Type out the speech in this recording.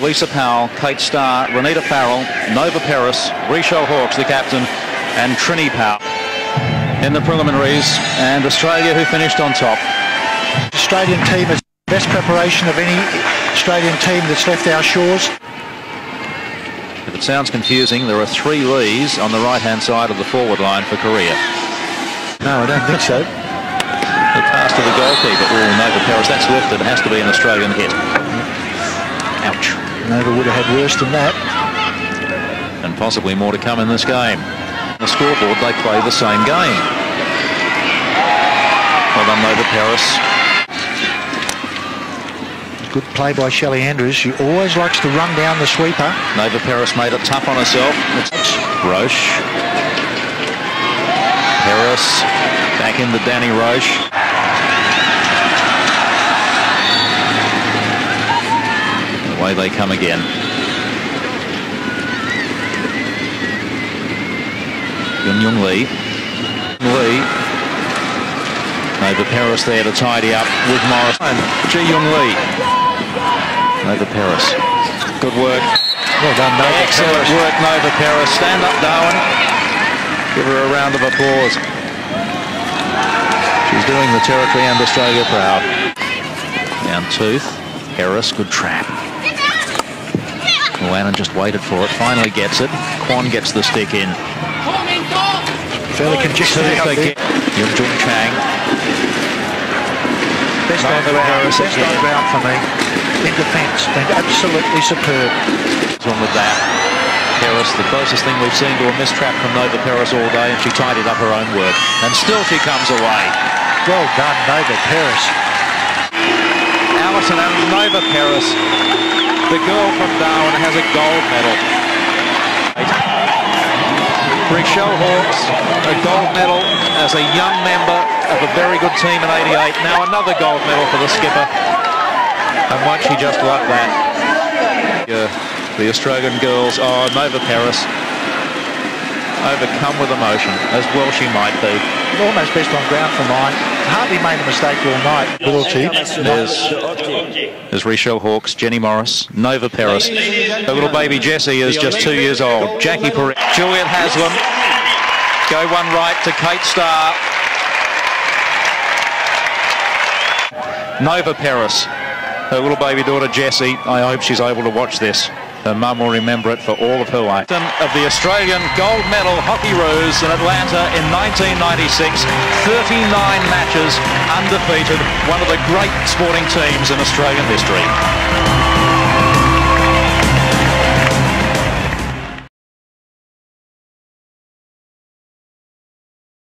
Lisa Powell, Kate Starr, Renita Farrell, Nova Peris, Richelle Hawkes, the captain, and Trini Powell in the preliminaries, and Australia who finished on top. Australian team is the best preparation of any Australian team that's left our shores. If it sounds confusing, there are 3 Lees on the right-hand side of the forward line for Korea. No, I don't think so. The pass to the goalkeeper. Oh, Nova Peris, that's lifted. It has to be an Australian hit. Ouch. Nova would have had worse than that. And possibly more to come in this game. On the scoreboard, they play the same game. Well done, Nova Peris. Good play by Shelley Andrews. She always likes to run down the sweeper. Nova Peris made it tough on herself. It's Roche. Peris back into Danny Roche. Away they come again. Yun Lee. Nova Peris there to tidy up with Morris. And Ji-Young Lee. Nova Peris. Good work. Well done, Nova. Excellent work, Nova Peris. Stand up, Darwin. Give her a round of applause. She's doing the territory and Australia proud. Down tooth. Peris, good trap. Luanen just waited for it. Finally gets it. Kwon gets the stick in. Fairly congested out there. Yun Jung Chang. Best on the ground for me. In defence, been absolutely superb. Wrong with that. Peris, the closest thing we've seen to a missed trap from Nova Peris all day, and she tidied up her own work. And still she comes away. Well done, Nova Peris. Allison and Nova Peris, the girl from Darwin, has a gold medal. Richelle Hawkes, a gold medal as a young member of a very good team in '88. Now another gold medal for the skipper. And won't she just like that? The Australian girls, oh, Nova Peris, overcome with emotion, as well she might be. Almost best on ground for mine. Hardly made a mistake all night. There's Richelle Hawkes, Jenny Morris, Nova Peris. The little baby Jessie is just 2 years old. Jackie Peris, Juliet Haslam. Go one right to Kate Starr. Nova Peris. Her little baby daughter Jessie, I hope she's able to watch this. Her mum will remember it for all of her life. Of the Australian gold medal Hockeyroos in Atlanta in 1996, 39 matches undefeated, one of the great sporting teams in Australian history.